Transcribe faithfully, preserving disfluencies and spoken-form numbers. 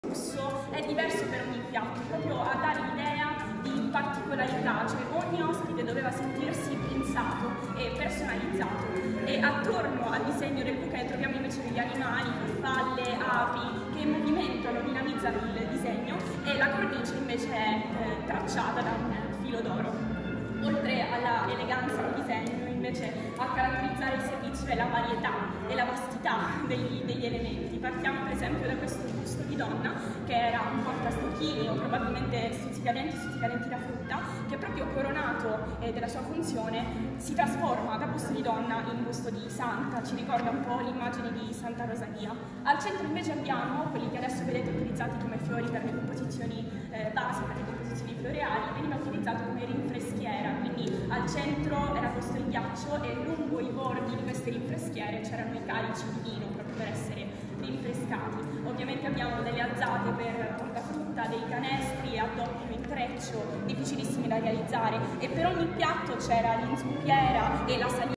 gusto è diverso per ogni piatto, proprio a dare l'idea di particolarità, cioè ogni ospite doveva sentirsi pensato e personalizzato. E attorno al disegno del buca troviamo invece degli animali, farfalle, api, che movimentano, dinamizzano il disegno, e la cornice invece è eh, tracciata da un filo d'oro. Oltre alla eleganza del disegno, invece, a caratterizzare il servizio è la varietà e la vastità degli, degli elementi. Partiamo per esempio da questo busto di donna, che era un portastocchini o probabilmente stuzzicadenti, stuzzicadenti da frutta, che proprio coronato eh, della sua funzione si trasforma da busto di donna in busto di santa, ci ricorda un po' l'immagine di Santa Rosalia. Al centro invece abbiamo quelli che adesso vedete utilizzati come fiori per le composizioni eh, base, per le composizioni floreali, veniva utilizzato come rinfreschiera. Quindi al centro era posto il ghiaccio e lungo i bordi di queste rinfreschiere c'erano i calici di vino proprio per essere rinfrescati. Ovviamente abbiamo delle alzate per portafrutta, dei canestri a doppio intreccio difficilissimi da realizzare, e per ogni piatto c'era l'inzuppiera e la saliera.